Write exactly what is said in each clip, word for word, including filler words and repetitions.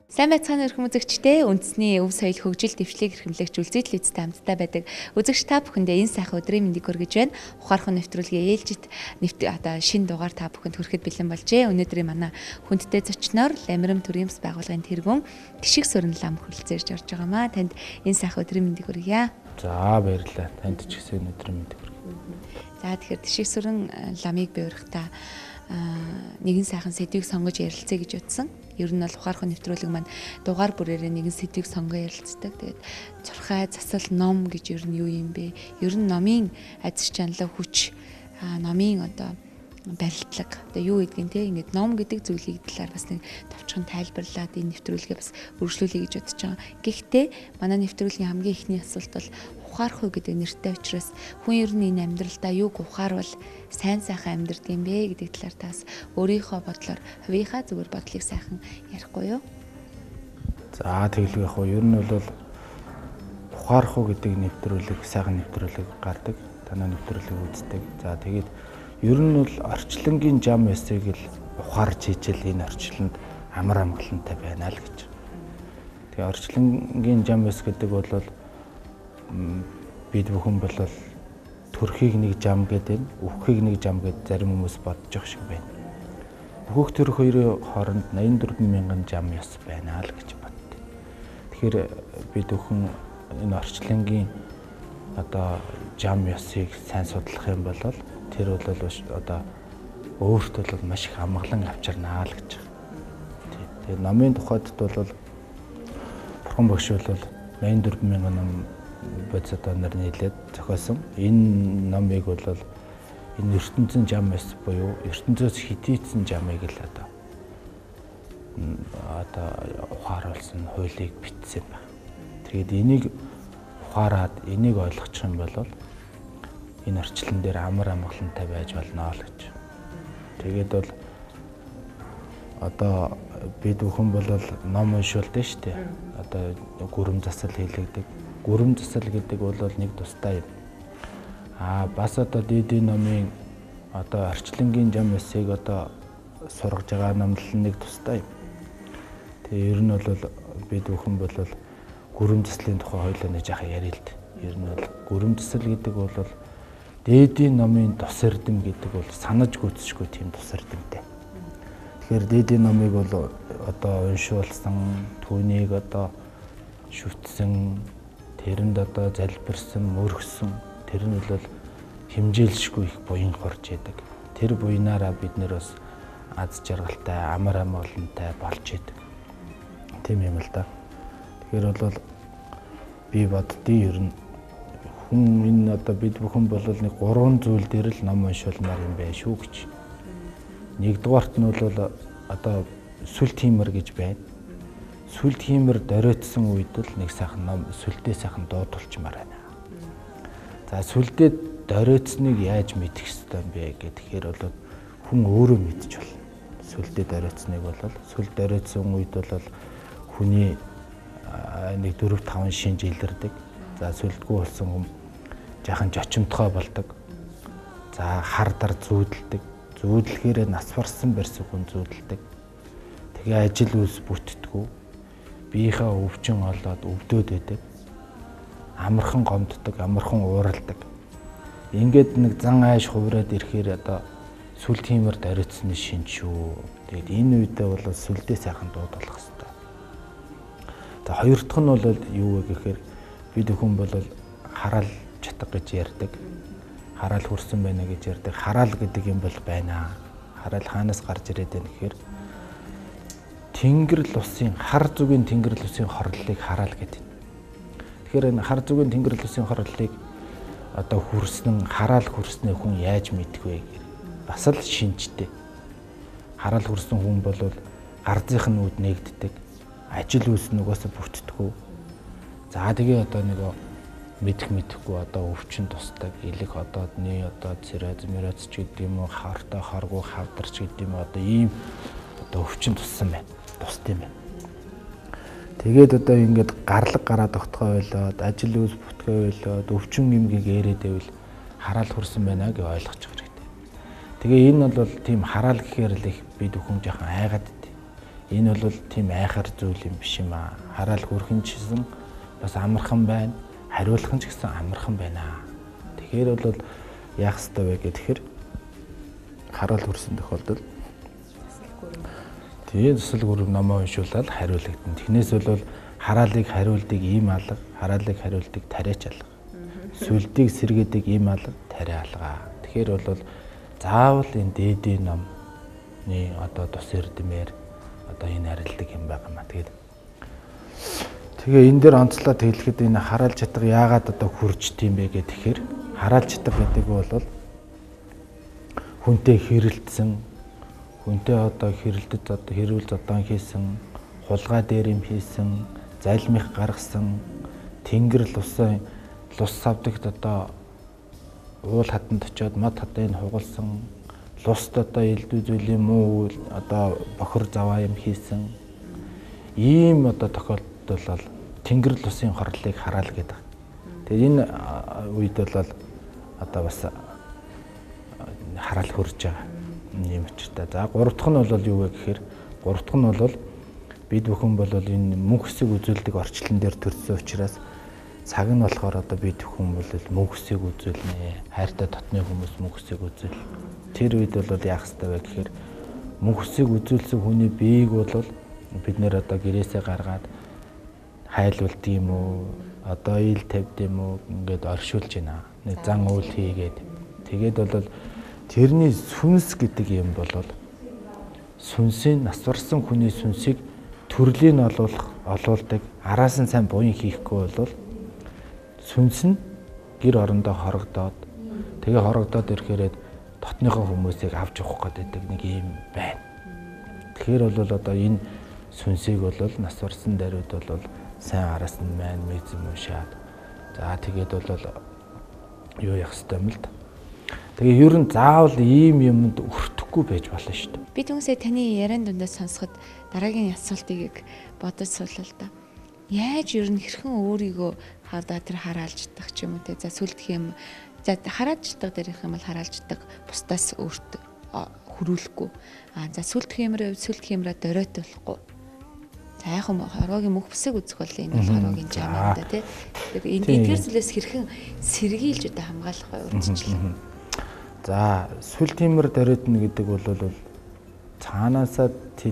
Сайн байцгаана өрх үзэгчдээ үндэсний өв соёл хөгжил дэвшлиг эрхэмлэгч үлзий телевизтэй хамтдаа байдаг үзэгч та бүхэндээ энэ сайхан өдрийн мэндийг хүргэж байна. Ухаархан нэвтрүүлгийн ээлжид нэвт одоо шинэ дугаар та бүхэнд хүрэхэд бэлэн болжээ. Өнөөдрийн манай хүндтэй зочноор Ламирам Төрөмс байгууллагын тэргүүн Тишиг Сүрэн лам хүрэлцээрж орж байгаамаа. Танд энэ сайхан өдрийн мэндийг хүргье. За баярлалаа. Танд ч гэсэн өдрийн мэндийг хүргье. За тэгэхээр Тишиг Сүрэн ламыг би урихтаа нэгэн сайхан сэдвийг сонгож ярилцъя гэж утсан. Ер нь бол ухаархан нэвтрүүлэг маань дугаар бүрээрээ нэгэн сэдвийг сонгоо ярилцдаг. Тэгээд зурхай, засал, ном гэж ер нь юу юм бэ? Ер нь номын азар чанлаг хүч, номын одоо барилдлага одоо юу гэдгийг те ингээд ном гэдэг зүйлийг талаар бас нэг товчхон тайлбарлаад энэ нэвтрүүлгээ бас үргэлжлүүлэе гэж бодож байгаа. Гэхдээ манай нэвтрүүлгийн хамгийн ихний асуулт бол ухаарах уу гэдэг нэртэй учраас хүн ер нь энэ амьдралдаа юуг ухаарвал сайн сайхан амьдрдаг юм бэ гэдэг талаар тас өөрийнхөө бодлоор хувийнхаа зүгээр бодлыг сайхан ярихгүй юу? За тэгэлгүй яг уу ер нь бол ухаарах уу гэдэг нэвтрүүлэг сайхан нэвтрүүлэг гардаг. Танай нэвтрүүлэг үздэг. За тэгээд ер нь бол орчлонгийн зам ёсыг л ухаарч хийжэл энэ орчлонд амар амгалантай байна л гэж. Тэгээ орчлонгийн зам ёс гэдэг бол бид бүхэн бол төрхийг нэг зам гэдэг, үххийг нэг зам гэдэг зарим хүмүүс бодож байгаа шиг байна. Бүхөх төр хоёрын хооронд найман дөрвөн мянган зам ёс байна л гэж боддог. Тэгэхээр бид бүхэн энэ орчлонгийн одоо зам ёсыг сайн судлах юм бол тэр бол одоо өөртөө бол маш их амгалан авчирнаа л гэж. Тэгээ номын тухайд бол Бурхан багш бол найман дөрвөн мянган ном бодис одоо нар нийлээд зохиосон. Энэ номыг бол энэ ертөнцийн зам ёс буюу ертөнцөөс хидийдсэн замыг л одоо одоо ухааруулсан хуулийг бичсэн байна. Тэгээд энийг ухаарад энийг ойлгочих юм бол энэ орчлон дээр амар амгалантай байж болно л гэж. Тэгээд бол одоо бид бүхэн бол ном уншуулдаг шүү дээ. Одоо гүрэм засал хийлэгдэг. Гүрэм засал гэдэг бол нэг тустай юм. Аа бас одоо дээдийн номын одоо орчлонгийн зам ёсыг одоо сургаж байгаа номлол нэг тустай юм. Тэгээ ер нь бол бид бүхэн бол гүрэм заслын тухай хоёулаа нэг жаахан ярил л дээ. Ер нь бол гүрэм засал гэдэг бол дээдийн номын тус эрдэм гэдэг бол санаж гүйцэшгүй тийм тус эрдэмтэй. Тэгэхээр дээдийн номыг бол одоо уншуулсан, түүнийг одоо шүтсэн, тэрэнд одоо залбирсан, мөргсөн, тэр нь бол хэмжээлшгүй их буян хорж яадаг. Тэр буянаараа бид нэр бас аз жаргалтай, амар амгалантай болж яадаг. Тийм юм л да. Тэгэхээр бол би боддгийг ер нь хүн энэ одоо бид бүхэн бол нэг гурван зүйл дээр л ном уншуулмаар юм байна шүү гэж. Нэгдүгээрт нь бол одоо сүлт хиймэр гэж байна. Сүлт хиймэр доройтсон үед л нэг сайхан ном сүлдээ сайхан дуудулчмаар байна. За сүлдээ доройтсныг яаж мэдэх ёстой юм бэ гэхээр бол хүн өөрөө мэдчих болно. Сүлдээ доройтсныг бол сүлд доройтсон үед бол хүний нэг дөрөв таван шинж илэрдэг. За сүлдгүй болсон хүн жаахан жочимтгой болдог. За хар дар зүүдэлдэг. Зүүдлэхээр нас барсан барьсан хүн зүүдэлдэг. Тэгээ ажил үйлс бүтдэггүй. Биеийнхээ өвчин олоод өвдөөд байдаг. Амархан гомддог, амархан ууралдаг. Ингээд нэг зан айш хувраад ирэхээр одоо сүлд хиймэр доройтсны шинж шүү. Тэгээд энэ үедээ бол сүлдээ сайхан дуудуулах хэрэгтэй. За хоёр дахь нь бол юу вэ гэхээр бид хүн бол хараал чатга гэж ярьдаг. Хараал хүрсэн байна гэж ярьдаг. Хараал гэдэг юм бол байна. Хараал хаанаас гарч ирээд байна гэхээр Тэнгэр лусын хар зүгийн тэнгэр лусын хорлолыг хараал гэдэг. Тэгэхээр энэ хар зүгийн тэнгэр лусын хорлолыг одоо хүрснэн хараал хүрснээ хүн яаж мэдэх вэ гэхээр бас л шинжтэй. Хараал хүрсэн хүн бол гардынх нь үд нэгддэг. Ажил үйлс нугасаа бүтдэггүй. За тэгээ одоо нэг мэдэх мэдэхгүй одоо өвчин тусдаг. Илэг одоодны одоо цирроз мироз ч гэдэг юм уу, хартай харгуу хавдарч гэдэг юм одоо ийм одоо өвчин туссан байна. Тусд юм байна. Тэгээд одоо ингээд гарлаг гараад тогтгоо ойлоод, ажил үйлс бүтгээ ойлоод, өвчин юмгийг ээрэд байвал хараал хүрсэн байна гэж ойлгож байгаа хэрэгтэй. Тэгээ энэ бол тийм хараал гэхээр л их бид бүхэн жоохон айгаад дээ. Энэ бол тийм айхар зүйл юм биш юм аа. Хараал хүрхэн ч гэсэн бас амархан байна. Хариулах нь ч гэсэн амархан байна. Тэгэхээр бол яах ёстой вэ гэхээр хараал хүрсэн тохиолдолд тийм засал гүрэм номоо уншуулаад хариулагдана. Тэгнээс бол хараалыг хариулдаг ийм алга, хараалыг хариулдаг тариач алга. Сүлдийг сэргээдэг ийм алга, тариа алга. Тэгэхээр бол заавал энэ дээдийн номны одоо тус эрдэмээр одоо энэ харилдаг юм байгаа маа. Тэгээд тэгээ энэ дээр онцлоо тэглэхэд энэ хараал чатга яагаад одоо хүрч тийм бэ гэхээр хараал чатга гэдэг бол хүнтэй хэрэлдсэн, хүнтэй одоо хэрэлдэд одоо хэрүүл зодон хийсэн, хулгай дээр юм хийсэн, залмих гаргасан, тэнгэр лусын лус савдагт одоо уул хатанд очиод мод хатыг хугалсан, луст одоо элдв зүйлийн муу одоо бохор заваа юм хийсэн. Ийм одоо тохиолдол бол тэнгэр лусын хорлыг хараал гэдэг. Тэгээ энэ үед бол одоо бас хараал хөрж байгаа юм учиртай. За гурав дахь нь бол юу вэ гэхээр гурав дахь нь бол бид бүхэн бол энэ мөнх хүсийг үзүүлдэг орчлон дээр төрсөн учраас цаг нь болохоор одоо бид бүхэн бол мөнх хүсийг үзүүлнэ. Хайртай дотны хүмүүс мөнх хүсийг үзүүл. Тэр үед бол яах ёстой вэ гэхээр мөнх хүсийг үзүүлсэн хүний биеийг бол бид нэр одоо гэрээсээ гаргаад хайлуулдаг юм уу? Одоо ил тавьд юм уу? Ингээд оршуулж байна. Нэг зан үйл хийгээд. Тэгээд бол тэрний сүнс гэдэг юм бол сүнсийн насварсан хүний сүнсийг төрлийг нь олуулах олуулдаг. Араас нь сайн буян хийхгүй бол сүнс нь гэр орондоо хорогдоод тэгээ хорогдоод ирэхээр дотныхоо хүмүүсийг авч явах гэдэг нэг юм байна. Тэгэхээр бол одоо энэ сүнсийг бол насварсан даруйд бол сайн араас нь маань мэзэм уушаад за тэгээд бол юу яах ёстой юм л да. Тэгээ ер нь заавал ийм юмд өртөхгүй байж болно шүү дээ. Би түнсээ таны яриан дундаас сонсоход дараагийн асуултыг бодож суулаа л да. Яаж ер нь хэрхэн өөрийгөө хавдаа тэр хараалж чадах ч юм уу те. За сүлдэх юм. За хараалж чадах дээрх юм бол хараалж чадах бусдаас өөртөө хөрүүлэхгүй. А за сүлдэх юмраа сүлдэх юмраа дөрөөт болохгүй. За яг юм хорвогийн мөнх бүсийг үзэх бол энэ бол хорвогийн жам юм да те. Тэгээ энэ эдгээр зүйлээс хэрхэн сэргийлж одоо хамгаалах вэ урьдчилан. За сүл тиймэр дөрөднө гэдэг бол цаанаасаа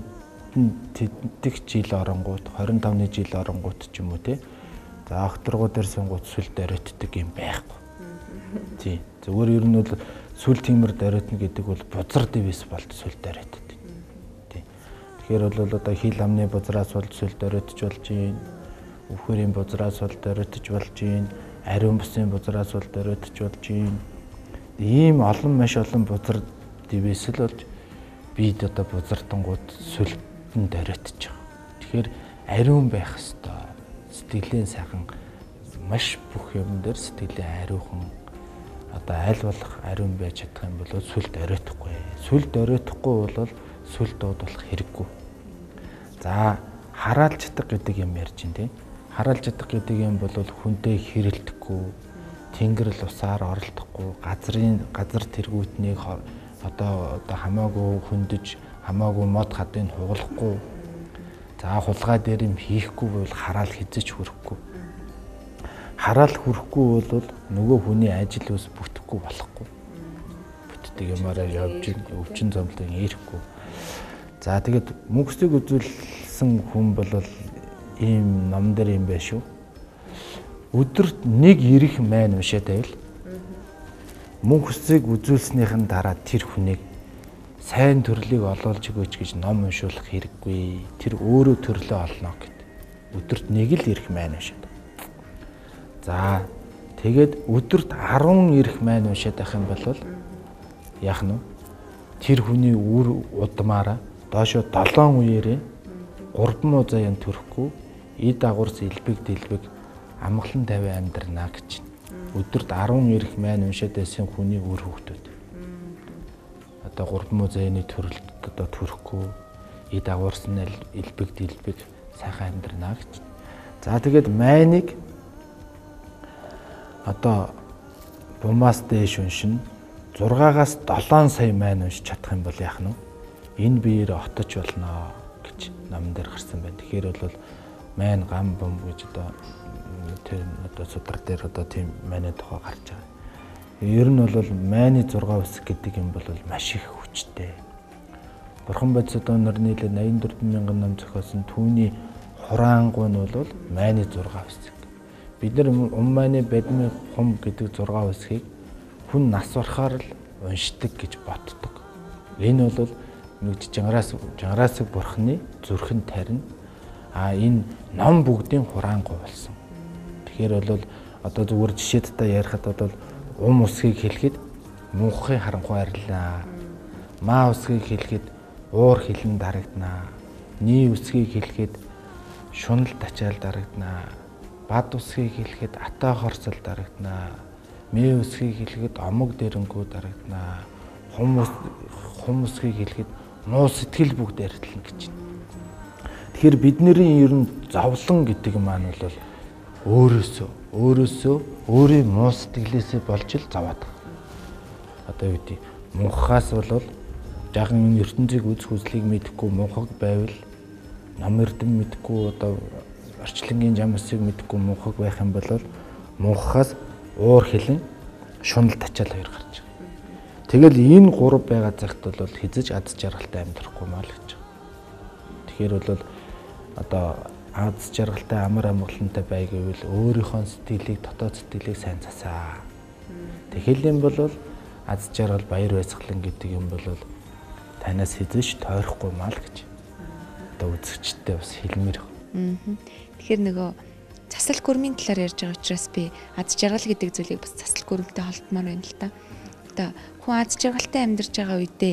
тэддэг жил оронгууд двадцать пять жил оронгууд ч юм уу те. За окторгууд дээр сунгууд сүл дөрөддөг юм байхгүй. Тий. Зөвхөн ер нь бол сүл тиймэр дөрөднө гэдэг бол бузар дэвэс болт сүл дөрөддөг. Тий. Тэгэхээр бол одоо хил амны бузраас бол сүл дөрөдж болж юм. Өвхөрийн бузраас бол дөрөдж болж юм. Ариун бусын бузраас бол дөрөдж болж юм. Ийм олон маш олон бузар дэвэсэл болж бид одоо бузартангууд сүлтэн дөрөтж байгаа. Тэгэхээр ариун байх ёстой. Сэтгэлийн сайхан маш бүх юм дээр сэтгэлийн ариухан одоо аль болох ариун байж чадах юм бол сүлд оройтхгүй. Сүлд оройтхгүй бол сүлд дуудах хэрэггүй. За хараалж чадах гэдэг юм ярьж байна тийм. Хараалж чадах гэдэг юм бол хүнтэй хэрэлдэхгүй, тэнгэрл усаар оролдохгүй, газрын газар тэргүүтнийг одоо одоо хамаагүй хүндэж, хамаагүй мод хадыг хугалахгүй. За хулгай дээр юм хийхгүй бол хараал хизэж хүрэхгүй. Хараал хүрэхгүй бол нөгөө хүний ажил ус бүтэхгүй болохгүй. Бүтдэг юмараа явж өвчин зомлон ирэхгүй. За тэгээд мөнхсийг үзүүлсэн хүн бол ийм ном дээр юм байна шүү. Өдөрт нэг ирэх майн уншаад байвал мөнхсийг үзүүлснийхэн дараа тэр хүнийг сайн төрлийг олоолж өгөөч гэж ном уншуулах хэрэггүй. Тэр өөрөө төрлөө олно гэд. Өдөрт нэг л ирэх майн уншаад. За тэгээд өдөрт десять ирэх майн уншаад байх юм бол яах нь вэ? Тэр хүний үр удмаараа доошо долоон үеэрээ гурван музаан төрөхгүй эд агуурс элбэг дэлбэг амгалан тавиа амьдрнаа гэж. Өдөрт десять ирэх майн уншаад байсан хүний үр хөвгтүүд. Одоо гурван музааны төрөлд одоо төрөхгүй эд агуурс нь элбэг дэлбэг сайхан амьдрнаа гэж. За тэгээд майныг одоо бумаас дээш уншин зургаагаас долоон сая майн уншиж чадах юм бол яах нь вэ? Энэ биеэр отож болно гэд. гэж номон дээр гарсан байна. Тэгэхээр бол майн гам бом гэж одоо тэр одоо судар дээр одоо тийм майны тухай гарч байгаа. Ер нь бол майны зураг үсэг гэдэг юм бол маш их хүчтэй. Бурхан бодис одоо нар нийлээ найман дөрвөн мянган ном зохиосон түүний хураангуй нь бол майны зураг үсэг. Бид нар ум майны бадмын хум гэдэг зураг үсгийг хүн нас барахаар л уншдаг гэж боддог. Энэ бол нэг жангараас жангараас бурхны зүрхэн тарина. А энэ ном бүгдийн хураангуй болсон. Тэгэхээр бол одоо зүгээр жишээд та ярихад бол ум усгийг хэлэхэд мөнхийн харанхуй арилнаа. Маа усгийг хэлэхэд уур хилэн дарагдана. Nii усгийг хэлэхэд шунал тачаал дарагдана. Бад усгийг хэлэхэд атаа хорсол дарагдана. Мэ усгийг хэлэхэд омог дэрэнгүү дарагдана. Хум ус хум усгийг хэлэхэд муу сэтгэл бүгд арилна гэж байна. Тэгэхээр бидний ер нь зовлон гэдэг маань бол өөрөөсөө өөрөөсөө өөрийн муу сэтгэлээсээ болж л зовоод байгаа. Одоо юу гэдэг мунхаас бол жаахан ертөнцийг үзэх үзлийг мэдэхгүй мунхаг байвал ном эрдэм мэдэхгүй одоо орчлонгийн жамсыг мэдэхгүй мунхаг байх юм бол мунхаас уур хилэн шунал тачаал хоёр гарч байгаа. Тэгэл энэ гурав байгаа цагт бол хизэж аз жаргалтай амьдрахгүй маа л гэж. Тэгэхээр бол одоо аз жаргалтай амар амгалантай бай гэвэл өөрийнхөө сэтгэлийг дотоод сэтгэлийг сайн засаа. Тэгэл юм бол аз жаргал баяр баясгалан гэдэг юм бол танаас хизэж тойрохгүй маа л гэж. Одоо үзэгчтэй бас хэлмээр байна. Тэгэхээр нөгөө засал гүрмийн талаар ярьж байгаа учраас би аз жаргал гэдэг зүйлийг бас засал гүрмтэй холбомоор байна л та. Одоо хүн аз жаргалтай амьдарч байгаа үедээ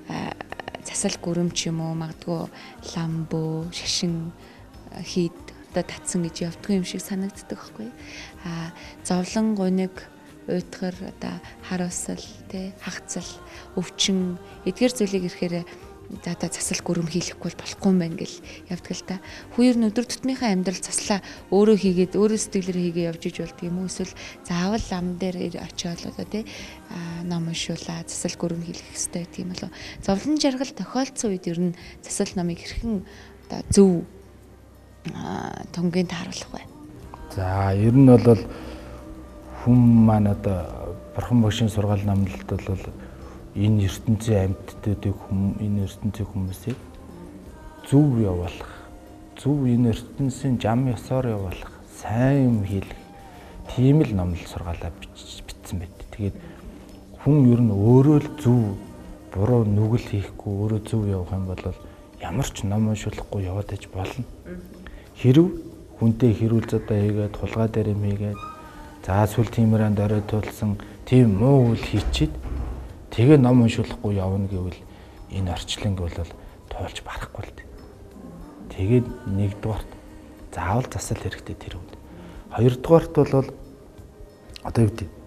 засал гүрэм ч юм уу магадгүй ламбөө шашин хийд одоо татсан гэж явдгүй юм шиг санагддаг байхгүй. А зовлон гуниг уйтгар одоо хар усал тий хагцал өвчин эдгээр зүйлийг ирэхээр за одоо засал гүрэм хийхгүй болохгүй юм байна гэл явдаг л та. Хоёр нь өдөр тутмынхаа амьдрал заслаа өөрөө хийгээд өөрөө сэтгэлээрээ хийгээ явж иж болдго юм уу эсвэл заавал лам дээр очиод одоо тий ном уншуулаа засал гүрэм хийх хэрэгтэй гэдэг юм болоо. Зовлон жаргал тохиолдсон үед ер нь засал номыг хэрхэн одоо зөв тонгийн тааруулах вэ? За ер нь бол хүн маань одоо бурхан багшийн сургаал намлалт бол энэ ертөнцийн амьтдуудыг хүм энэ ертөнцийн хүмүүсийг зөв явуулах, зөв энэ ертөнцийн жам ёсоор явуулах, сайн юм хийх тийм л номлол сургаалаа бичсэн байт. Тэгээд хүн ер нь өөрөө л зөв буруу нүгэл хийхгүй өөрөө зөв явах юм бол ямар ч ном уншуулахгүй яваад иж болно. Хэрв хүнтэй хэрүүл задаа хийгээд тулгаа дээр юм хийгээд за сүл тиймэрэн дөрөө тулсан тийм муу үйл хийчихэд тэгээ ном уншуулахгүй явна гэвэл энэ орчлонг бол тоолж барахгүй л дээ. Тэгээд нэгдүгээрт заавал засал хэрэгтэй тэр үнд. Хоёрдугаарт бол одоо юу гэдэг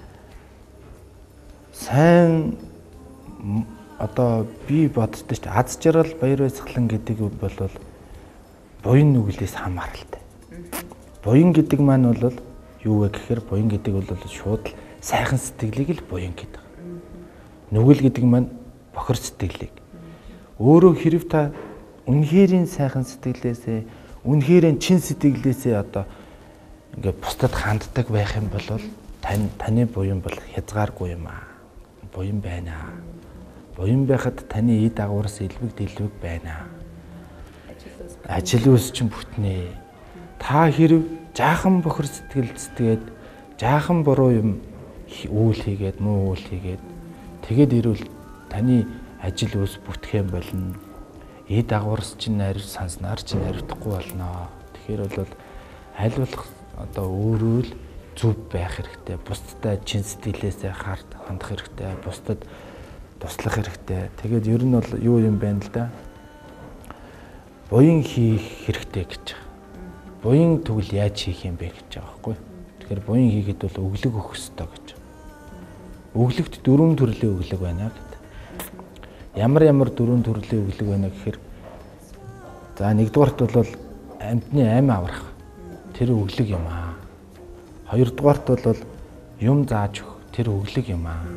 сайн одоо би боддоо шүү дээ аз жаргал баяр баясгалан гэдэг бол буян нүглээс хамааралтай. Буян гэдэг маань бол юу вэ гэхээр буян гэдэг бол шууд сайхан сэтгэлийг л буян гэдэг. Нүгэл гэдэг маань бохир сэтгэлийг. Өөрөө хэрв та үнэхэрийн сайхан сэтгэлээсээ, үнэхэрийн чин сэтгэлээсээ одоо ингээд бусдад ханддаг байх юм бол тань таны буян бол хязгааргүй юм аа. Буян байна. Буян байхад таны эд агуураас элбэг дэлбэг байна. Ажил үс чинь бүтнэ. Та хэрв жаахан бохир сэтгэл зэтгээд жаахан буруу юм үйл хийгээд муу үйл хийгээд тэгээд ирвэл таны ажил үс бүтэх юм болно. Эд агуураас чинь нарив санснаар чинь наривдахгүй болно. Тэгэхээр бол аль болох одоо өөрөө л зөв байх хэрэгтэй. Бусдад чин сэтгэлээсээ хард хандах хэрэгтэй. Бусдад туслах хэрэгтэй. Тэгээд ер нь бол юу юм байна л да. Буян хийх хэрэгтэй гэж байгаа. Буян тэгвэл яаж хийх юм бэ гэж байгаа байхгүй. Тэгэхээр буян хийгээд бол өглөг өгөх хэрэгтэй гэж. Өглөгт дөрвөн төрлийн өглөг байна гэдэг. Ямар ямар дөрвөн төрлийн өглөг байна гэхээр за нэгдүгээрт бол амьтны амь аврах тэр өглөг юм аа. Хоёрдугаарт бол юм зааж өгөх тэр өглөг юм аа.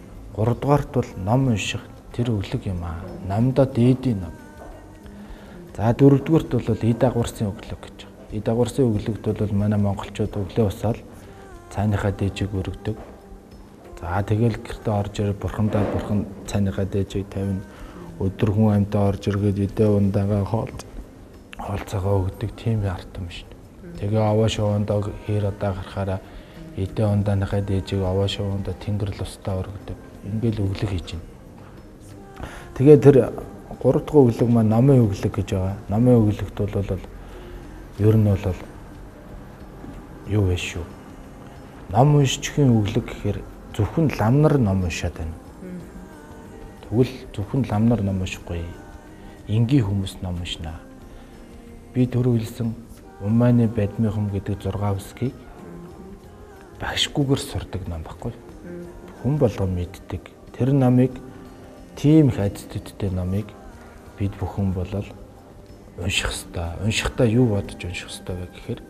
Гуравдугаарт бол ном унших тэр өглөг юм аа. Номдоо дээдийн ном. За дөрөвдүгürt бол и дагварсын өглөг гэж. И дагварсын өглөгт бол манай монголчууд өглөө усаал цайныхаа дээжийг өргөдөг. За тэгэл гэртээ орж ирээ бурхандаа бурхан цайныхаа дээжийг тавина. Өдөр хүн амьтаа орж иргээд эдээ ундагаа хоол хоолцоогоо өгдөг тийм арт юм шин. Тэгээ аваа шувандаа хэр удаа гарахаараа эдээ ундааныхаа дээжийг аваа шувандаа тэнгэрл устаа өргөдөг. Ингээл өглөг хийж байна. Тэгээ тэр гурав дахь өглөг маань намын өглөг гэж байгаа. Намын өглөгт бол ер нь бол юу вэ шүү? Ном уншчихын өглөг гэхээр зөвхөн лам нар ном уншаад байна. Тэгвэл зөвхөн лам нар ном уншихгүй. Энгийн хүмүүс ном уншнаа. Би түрүү хэлсэн Умааны Бадмихам гэдэг зургаа үсгийг багшгүйгээр сурдаг ном баггүй. Хүн болгон мэддэг. Тэр намыг тийм их айдтдтэй номыг бид бүхэн болол унших ёстой. Уншихдаа юу бодож унших ёстой вэ гэхээр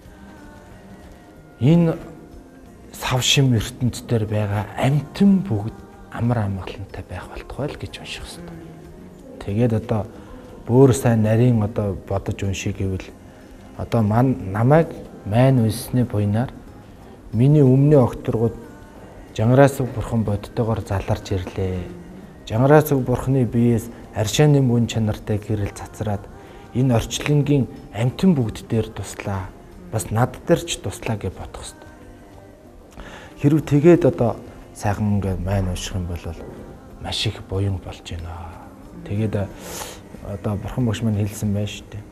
энэ сав шим ертөнд дээр байгаа амьтан бүгд амар амгалантай байх болтугай л гэж унших ёстой. Тэгээд одоо бүр сайн нарийн одоо бодож уншиг гэвэл одоо ман намайг майн унсны буйнаар миний өмнө огторгууд Жангараас бурхан бодтойгоор заларч ирлээ. Жангараас бурханы биеэс аршааны мөн чанартай гэрэл цацраад энэ орчлонгийн амьтан бүгд дээр туслаа. Бас над дээр ч туслаа гэж бодох хэрэгтэй. Хэрв тэгээд одоо сайхан ингээд майн унших юм бол маш их буян болж байна. Тэгээд одоо бурхан багш маань хэлсэн байна шүү дээ.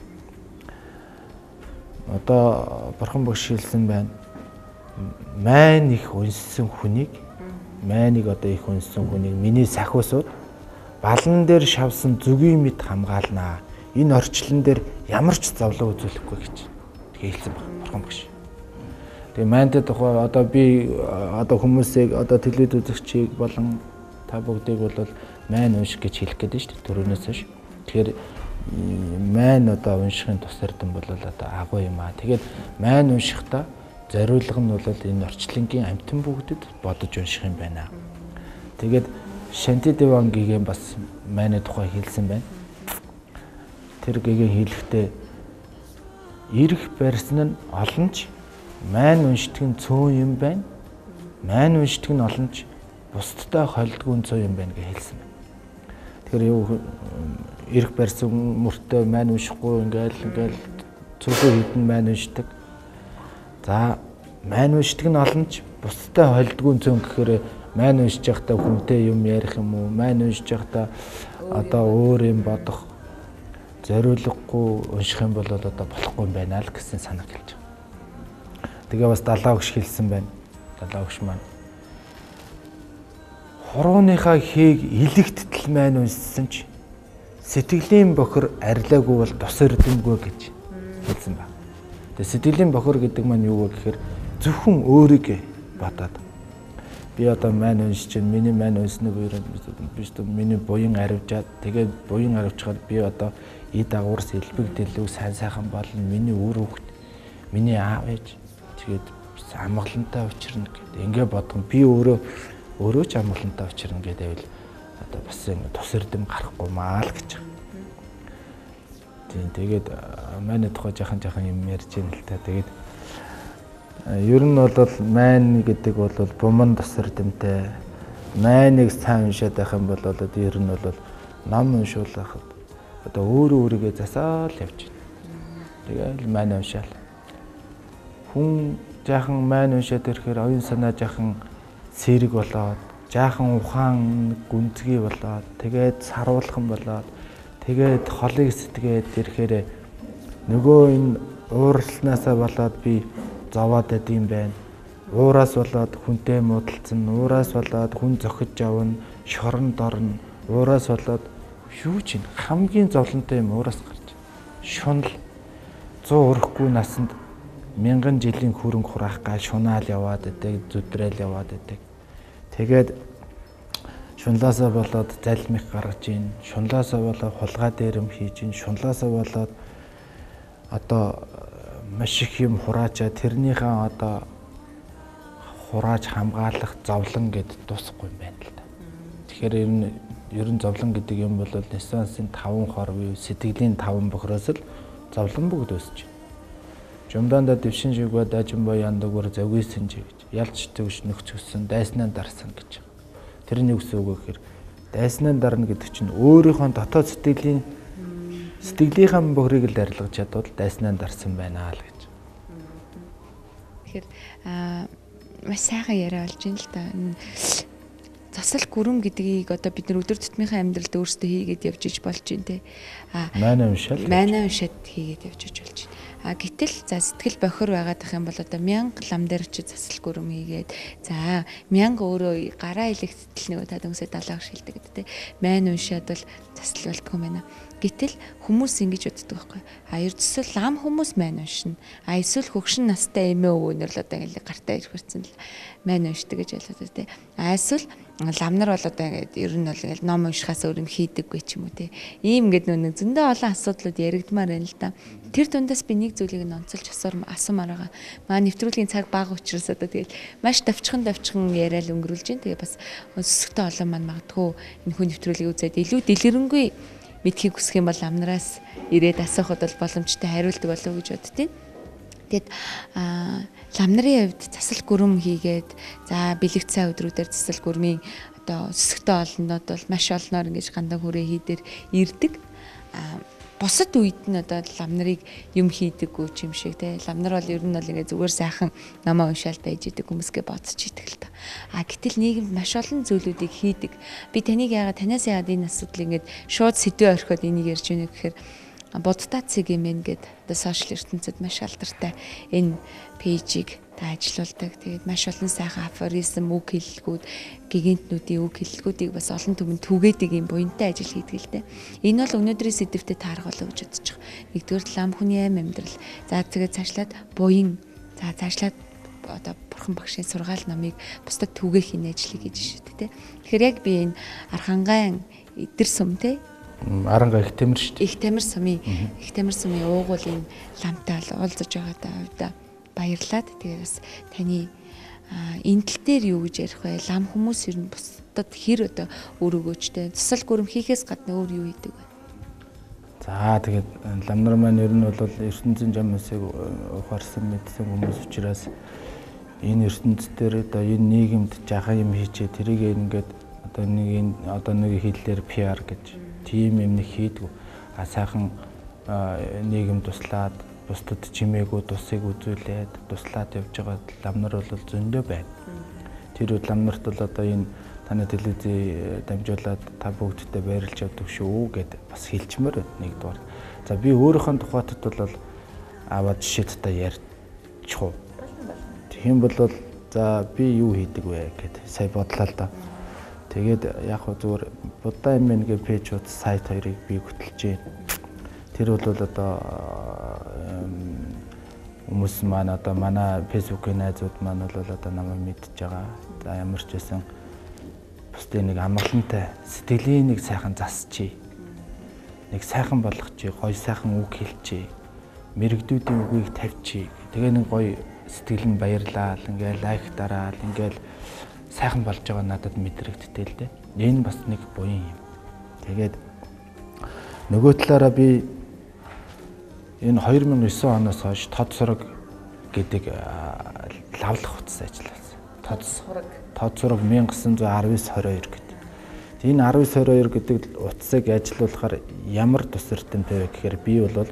Одоо бурхан багш хэлсэн байна. Майн их унссан хүнийг майныг одоо их унссан хүнийг миний сахиусууд балан дээр шавсан зүгийн мэд хамгаалнаа. Энэ орчлон дээр ямар ч зовлон үзүүлэхгүй гэж тэгээ хэлсэн байна бурхан багш. Тэгээ майнтай тухай одоо би одоо хүмүүсийг одоо телевиз үзэгчийг болон та бүгдийг бол майн унших гэж хэлэх гээд шүү дээ төрөнөөс ш. Тэгэхээр майн одоо уншихын тус эрдэм бол одоо агуу юм аа. Тэгээд майн уншихдаа зориулга нь бол энэ орчлонгийн амьтан бүгдэд бодож унших юм байна. Тэгээд Шанти Деван гэгээ бас майны тухай хэлсэн байна. Тэр гэгээ хэлэхдээ ирэх барьсан нь олонч майн уншдаг нь цөөн юм байна. Майн уншдаг нь олонч бусдтай холдгүй цөөн юм байна гэж хэлсэн байна. Тэгэхээр юу ирэх барьсан мөртөө майн уншихгүй ингээл ингээл цөөхөн хитэн майн уншдаг. За майн уншдаг нь олонч бусдтай холдгүй цөөн гэхээр майн уншиж байхдаа хүнтэй юм ярих юм уу? Майн уншиж байхдаа одоо өөр юм бодох зориулгагүй унших юм бол одоо болохгүй юм байна л гэсэн санаа хэлж байгаа. Тэгээ бас далаа өгш хэлсэн байна. Далаа өгш маань хурууныхаа хийг илэгтэл майн уншсан ч сэтгэлийн бохор арилаагүй бол тус эрдэмгүй гэж хэлсэн байна. Тэгээ сэтгэлийн бохор гэдэг маань юу вэ гэхээр зөвхөн өөрийгөө бодоод би одоо майн уншиж чинь миний майн унсныг биш үү миний буян аривжаад тэгээд буян аривчгаад би одоо и дагуурс элбэг дэлгүү сайн сайхан болно миний үр хөвгт миний аав ээж тэгээд амгалантай учирна гэдэг ингээ бодгон би өөрөө өөрөө ч амгалантай учирна гэдэг одоо бас тус эрдэм гарахгүй маа л гэж байна. Тийм тэгээд майны тухай жахан жахан юм ярьж байна л та. Тэгээд ер нь бол майн гэдэг бол буман тус эрдэмтэй. Майныг сайн уншаад байх юм бол ер нь бол ном уншуулахад одоо өөрөө өөрийгөө засаал явж байна. Тэгээд майн уншаал. Хүн жахан майн уншаад ирэхээр оюун санаа жахан сэрэг болоод, жахан ухаан гүнзгий болоод, тэгээд саруулхан болоод, тэгээд холыг сэтгээд ирэхээр нөгөө энэ ууралснаасаа болоод би зовоод байдсан байна. Уураас болоод хүнтэй муудалцсан, уураас болоод хүн зохиж явна, шоронд орно, уураас болоод юу ч юм хамгийн зовлонтой юм уураас гарч. Шунал зуун өрөхгүй насанд мянган жилийн хөрөнгө хураах гал шунаал яваад байдаг, зүдрээл яваад байдаг. Тэгээд шунлаасаа болоод залмих гаргаж ийн, шунлаасаа болоод хулгай дээрэм хийж ийн, шунлаасаа болоод одоо маш их юм хураачаа тэрнийхээ одоо хурааж хамгаалах зовлон гэд дуусахгүй юм байна л да. Тэгэхээр ер нь ер нь зовлон гэдэг юм бол Ренессансын таван хор буюу сэтгэлийн таван бохроос л зовлон бүгд өсөж байна. Жумдаанда дэвшин шигва дажимбо яндагвар завгүйсэн чи гэж. Ялч төгш нөхцөссөн дайснаа дарсан гэж. Тэрний үс үг гэхээр дайснаа дарна гэдэг чинь өөрийнхөө дотоод сэтгэлийн сэтгэлийнхаа бохрыг л арилгаж чадвал дайснаа дарсан байна л гэж. Тэгэхээр аа маш сайхан яриа болж байна л да. Засал гүрэм гэдгийг одоо бид нар өдөр тутмынхаа амьдралд өөрсдөө хийгээд явж иж болж байна те. А манай уншаал. Манай уншаад хийгээд явж иж болж байна. А гэтэл за сэтгэл бохир байгаад их юм бол одоо мянга лам дээр чи засал гүрэм хийгээд за мянга өөрөө гараа илэх сэтгэл нөгөө тад өмсөд далааг шилдэг гэдэг те. Мань уншаад бол засал болтгоо юм байна. Гэтэл хүмүүс ингэж боддог байхгүй. А ердөөсөө лам хүмүүс мань уншина. А эсвэл хөгшин настай эмээ өвгөнөр л одоо ингэ гартаа ирж хөрцөн л мань уншдаг гэж ойлгоод те. А эсвэл лам нар бол одоо ингэ ер нь бол ингэ ном уншихаас өөр юм хийдэггүй ч юм уу те. Ийм ингэ нэг зөндөө олон асуудлууд яригдмаар байна л да. Тэр дундаас би нэг зүйлийг нь онцолж асуумаар байгаа. Маа нэвтрүүлгийн цаг бага учраас одоо тэгээд маш давчхан давчхан яриад өнгөрүүлж байна. Тэгээд бас өсөлтөө олон маань магадгүй энэ хүн нэвтрүүлгийг үзээд илүү дэлгэрэнгүй мэдхийг хүсэх юм бол амнараас ирээд асуухад бол боломжтой хариулдаг болов уу гэж боддیں۔ Тэгэд лам нарын хувьд засал гүрэм хийгээд за бэлэг цай өдрүүдээр засал гүрмийн одоо өсөлтөө олнод бол маш олноор ингэж гандаа хүрээ хийдэр ирдэг. Бусад үед нь одоо лам нарыг юм хийдэггүй юм шиг те. Лам нар бол ер нь бол ингээ зүгээр сайхан намаа уншаал байж идэг хүмүүсгээ бодож идэг л та. А гэтэл нийгэмд маш олон зүйлүүдийг хийдэг. Би таныг яагаад танаас яагаад энэ асуудлыг ингээ шууд сэдвээ орхиод энийг ярьж байна гэхээр бодтаацыг юм байна гэд одоо сошиал ертөнцид маш алдартай энэ пэйжийг та ажиллаулдаг. Тэгээд маш олон сайхан афоризм, үг хэллэгүүд, гигантнүүдийн үг хэллэгүүдийг бас олон түмэнд түгээдэг юм буянтай ажил хийдэг л дээ. Энэ бол өнөөдрийн сэдвүүдэд таарах болов гэж бодож байгаа. Нэгдүгээр лам хүний аим амьдрал. За тэгээд цаашлаад буян. За цаашлаад одоо бурхан багшийн сургаал номыг бусдад түгээх энэ ажлыг хийж шүү дээ. Тэгэхээр яг би энэ Архангайн эдэр сум те Аранга их тамир шүү дээ. Их тамир сумын их тамир сумын уугуул энэ ламтай уулзаж байгаадаа хувьдаа баярлаад тэгээ бас таны энэ тал дээр юу гэж ярих вэ? Лам хүмүүс ер нь бусдад хэр одоо өөр өгөөжтэй засал гүрэм хийхээс гадна өөр юу хийдэг вэ? За тэгээд лам нар маань ер нь бол ертөнцийн жамсыг ухаарсан мэдсэн хүмүүс учраас энэ ертөнцийн одоо энэ нийгэмд жаахан юм хийчээ тэрийг ингээд одоо нэг энэ одоо нэг хэллээр пи ар гэж тийм юм нэг хийдгүү. А сайхан нийгэм туслаад бусдад чимээгүй тусыг үзүүлээд туслаад явж байгаа лам нар бол зөндөө байна. Тэр лам нарт бол одоо энэ таны телевизээ дамжуулаад та бүгдтэй баярлж явдаг шүү гэд бас хэлчмээр нэгдүгээр. За би өөрийнхөө тухайтад бол аваад жишээдээ ярьчих уу. Тийм бол за би юу хийдэг вэ гэд сая бодлоо л да. Тэгээд яг хөө зүгээр Будда юм гээ пэйжүүд сайт хоёрыг би хөтлөж байна. Тэр бол одоо хүмүүс маань одоо манай фэйсбүүкийн найзууд маань бол одоо намайг мэдж байгаа. За ямар ч байсан бусдын нэг амгалантай сэтгэлийн нэг сайхан засчий. Нэг сайхан болгочих, гоё сайхан үг хэлчихье. Мэргэдүүдийн үгийг тавьчих. Тэгээ нэг гоё сэтгэл нь баярлаа, ингээл лайк дараал, ингээл сайхан болж байгаа надад мэдрэгдтэй л дээ. Энэ бас нэг буян юм. Тэгээд нөгөө талаараа би энэ хоёр мянга и девэн оноос хойш тод сураг гэдэг лавлах утас ажилласан. Тод сураг. Тод сураг 천구 арван девять двадцать хоёр гэдэг. Энэ арван девять двадцать хоёр гэдэг утасыг ажиллуулахаар ямар тус эрдэмтэй вэ гэхээр би бол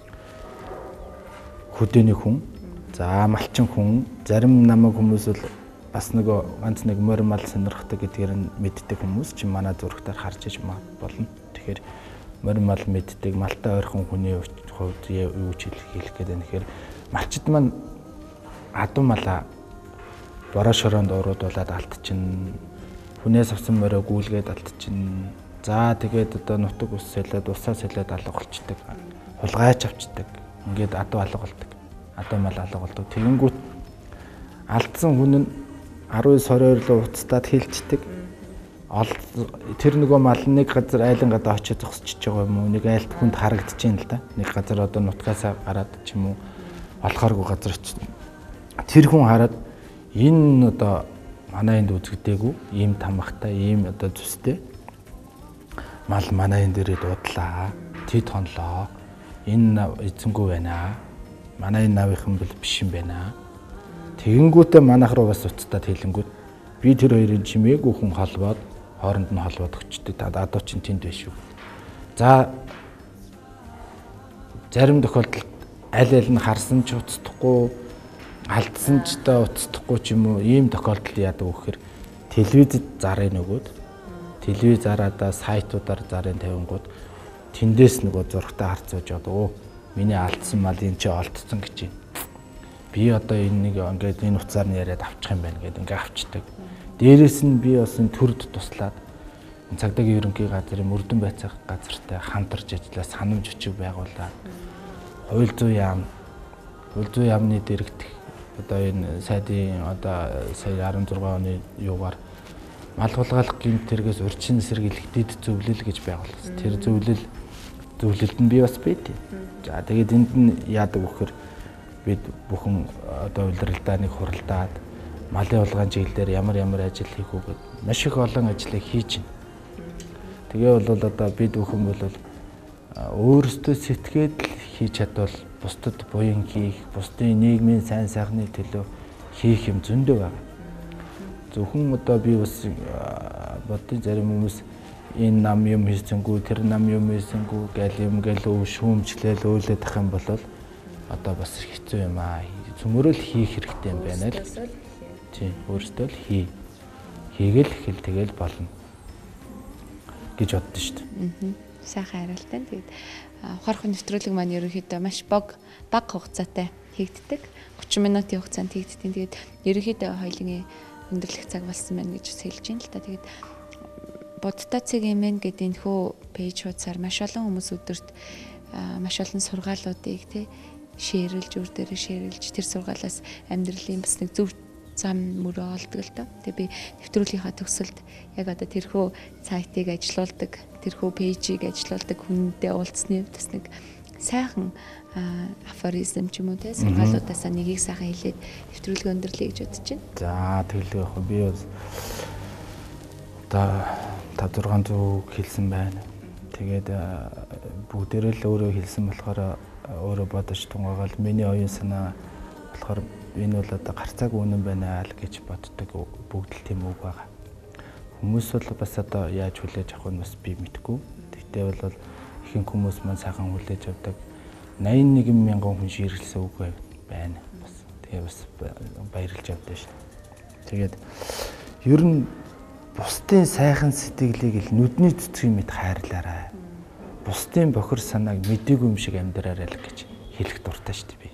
хөдөөний хүн, за малчин хүн, зарим намайг хүмүүс бол бас нөгөө ганц нэг морь мал сонирхдаг гэдгээр нь мэддэг хүмүүс чи манай зурагтаар харж иж болно. Тэгэхээр морь мал мэддэг малтай ойрхон хүний хувьд юу ч хэлэх гээд байна. Тэгэхээр малчид маань адуу малаа бороо шороонд уруудуулаад алдчихна. Хүнээс авсан морийг гүйлгээд алдчихна. За тэгээд одоо нутаг ус солиод усаа солиод алга болчдөг. Хулгайч авчдаг. Ингээд адуу алга болдог. Адуу мал алга болдог. Тэгэнгүүт алдсан хүн нь арван девять двадцать хоёр руу уцтаад хэлцдэг. Тэр нөгөө мал нэг газар айлын гадаа очиж зогсчихж байгаа юм уу? Нэг айлт хүнд харагдаж байна л да. Нэг газар одоо нутгаасаа гараад ч юм уу олохооргүй газар очиж. Тэр хүн хараад энэ одоо манай энд үзэгдээгүй ийм тамхтай, ийм одоо зүстэй. мал манай энэ дээрээ дуудлаа. Тэд хонлоо. Энэ эзэнгүй байна. Манай энэ навынхан бол биш юм байна. Тэгэнгүүтээ манайх руу бас уцтаад хэлэнгүүт би тэр хоёрын чимээгүй хүн холбоод хооронд нь холбоод өчтөд адуу чинь тэнд биш шүү. За зарим тохиолдолд аль аль нь харсан ч уцтахгүй, алдсан ч та уцтахгүй ч юм уу ийм тохиолдол яадаг вэ гэхээр телевизэд зарыг нөгөөд телевиз зараадаа сайтуудаар зарыг тавингууд тэндээс нөгөө зургтаа харцуулж одоо миний алдсан мал энэ чи олдсон гэж юм. Би одоо энэ нэг ингээд энэ уцаар нь яриад авчих юм байна гэдэг ингээд авчдаг. Дээрээс нь би бас энэ төрд туслаад цагдаагийн ерөнхий газрын мөрдөн байцаах газартай хамтарч ажиллаа санамж өчиг байгуулаад хууль зүйн яам хууль зүйн яамны дэрэгдэх одоо энэ сайдын одоо сая арван зургаан оны юугаар мал хулгайлах гэмтэргээс урьдчилан сэргийлэх дэд зөвлөл гэж байгуулсан. Тэр зөвлөл зөвлөлд нь би бас байдیں۔ За тэгээд энд нь яадаг вөхөр бид бүхэн одоо улиралдаа нэг хуралдаад малын улгаан чиглэлээр ямар ямар ажил хийх үү гэд маш их олон ажлыг хийж байна. Тэгээ бол одоо бид бүхэн бол өөрсдөө сэтгээд хийж чадвал бусдад буян хийх, бусдын нийгмийн сайн сайхны төлөө хийх юм зөндөө байна. Зөвхөн одоо би бас бодсон зарим хүмүүс энэ нам юм хийсэнгүү, тэр нам юм хийсэнгүү гэл юм гэл шүүмжлэл өөлөд ах юм бол одоо бас хэцүү юм аа. Цөмөрөл хийх хэрэгтэй юм байна л. Тийм, өөрсдөө л хий. Хийгээл хэл тэгэл болно гэж боддоо шүү дээ. Аа. Сайхан хариултаа. Тэгээд ухаархын нэвтрүүлэг маань ерөнхийдөө маш бог бага хугацаатай хийгддэг. гурван минутын хугацаанд хийгддэг. Тэгээд ерөнхийдөө хоёулын өндөрлөх цаг болсон байна гэж хэлж байна л та. Тэгээд Будтай цэг эмэн гэдэг энэ хөө пэйж хуудасаар маш олон хүмүүс өдөрт маш олон сургаалуудыг тий шеэрлж, үр дээрээ шеэрлж тэр сургаалаас амьдралын бас нэг зөв зам мөрөө олдог л доо. Тэгээ би нэвтрүүлгийнхаа төгсөлд яг одоо тэрхүү сайтыг ажилуулдаг, тэрхүү пэйжийг ажилуулдаг хүнтэй уулзсны хувьд бас нэг сайхан афоризм ч юм уу те сургаалуудаасаа нэгийг сайхан хэлээд нэвтрүүлгээ өндөрлөе гэж бодож байна. За тэгэлгүй яг би бас одоо тавд зургаан зуг хэлсэн байна. Тэгээд бүгдээрээ л өөрөө хэлсэн болохоор өөрөө бодож тунгагаал миний оюун санаа болохоор энэ бол одоо гарцааг үнэн байна л гэж боддог бүгд л тийм үг байгаа. Хүмүүс бол бас одоо яаж хүлээж авах нь бас би мэдэхгүй. Тэгтээ бол ихэнх хүмүүс маань сайхан хүлээж авдаг. найман нэг мянган хүн ширлсэн үг байна. Бас тэгээ бас баярлж авдаг шүү. Тэгээд ер нь бусдын сайхан сэтгэлийг л нүдний цэцгийн мэд хайрлаарай. Бусдын бохир санааг мэдээгүй юм шиг амьдраарай л гэж хэлэх дуртай шүү дээ би.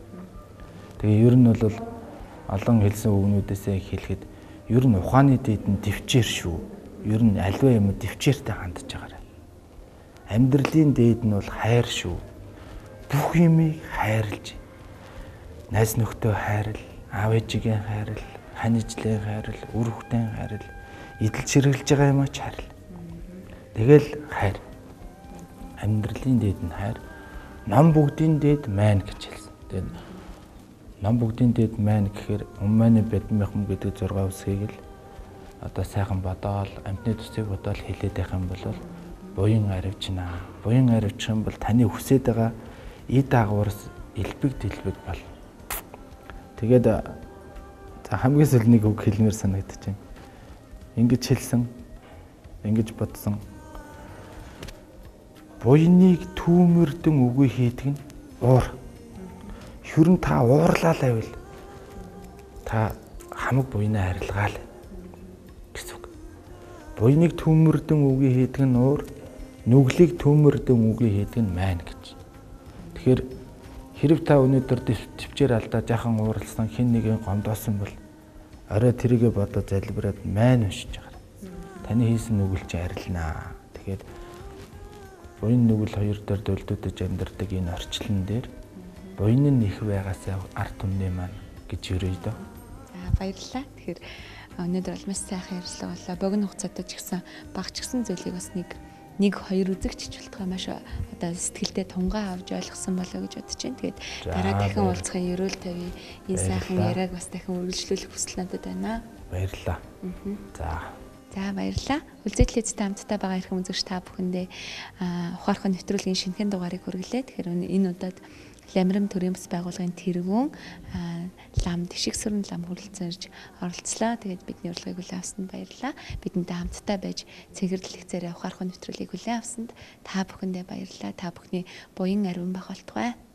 Тэгээ ер нь бол олон хэлсэн үгнүүдээсээ хэлэхэд ер нь ухааны дэд нь дэвчээр шүү. Ер нь альва юм дэвчээртэй хандж байгаарай. Амьдралын дээд нь бол хайр шүү. Бүх юмыг хайрлж. Найз нөхдөд хайрл, аав ээжигээ хайрл, хань ижлийн хайрл, үр хүүхдийн хайрл, идэл чиргэлж байгаа юм ач хайрл. Тэгэл хайр. Амьдралын дээд нь хайр. Ном бүгдийн дээд маань гэж хэлсэн. Тэгээд ном бүгдийн дээд маань гэхээр умманы бэдмэхэм гэдэг зургаа үсгийг л одоо сайхан бодоол, амьтны төсийг бодоол хэлээд байх юм бол буян аривчнаа. Буян аривчих юм бол таны хүсэж байгаа эд агуураас элбэг дэлбэг бол. Тэгээд за хамгийн сүүл нэг үг хэлмээр санагдаж байна. Ингэж хэлсэн, ингэж бодсон. Буяныг түүмэрдэн үгүй хийдэг нь уур. Хүрэн та уурлаа л байвал та хамаг буянаа харилгаал гэсэн үг. Буяныг түүмэрдэн үгүй хийдэг нь уур, нүглийг түүмэрдэн үгүй хийдэг нь маань гэж. Тэгэхээр хэрв та өнөөдөр төвчээр алдаа жахан ууралсан хин нэгэн гомдоосон бол орой тэрийгэ бодоод залбираад маань уншиж байгаа. Таны хийсэн нүгэл чи арилнаа. Тэгэхээр буян нүгэл хоёр дээр дөлдөөдөж амьдардаг энэ орчлон дээр буян нь их байгаасаа арт түмний маань гэж өрөөй дөө. За баярлалаа. Тэгэхээр өнөөдөр бол маш сайхан ярилцлага боллоо. Богино хугацаатай ч гэсэн багч гисэн зүйлийг бас нэг нэг хоёр үзэгч хичүүлтгээ маш одоо сэтгэлдээ тунгаа авч ойлгосон болоо гэж бодож байна. Тэгээд дараа дахин уулзахын ерөөл тавь энэ сайхан яриаг бас дахин үргэлжлүүлэх хүсэл надад байна. Баярлалаа. За За баярлалаа. Үлзээдлээдтэй хамтдаа байгаа эрхэм үзэгч та бүхэндээ ухаархан нэвтрүүлгийн шинэхэн дугаарыг хүргэлээ. Тэгэхээр энэ удаад Ламирам төрийн бас байгууллагын тэргүүн лам тишиг сүрэн лам хүрэлцэнж оролцлоо. Тэгээд бидний урилгыг хүлээн авсанд баярлалаа. Бидэнтэй хамтдаа байж цэнхэрлэл хэвцээрээ ухаархан нэвтрүүлгийг хүлээн авсанд та бүхэндээ баярлалаа. Та бүхний буян ариун байх болтугай.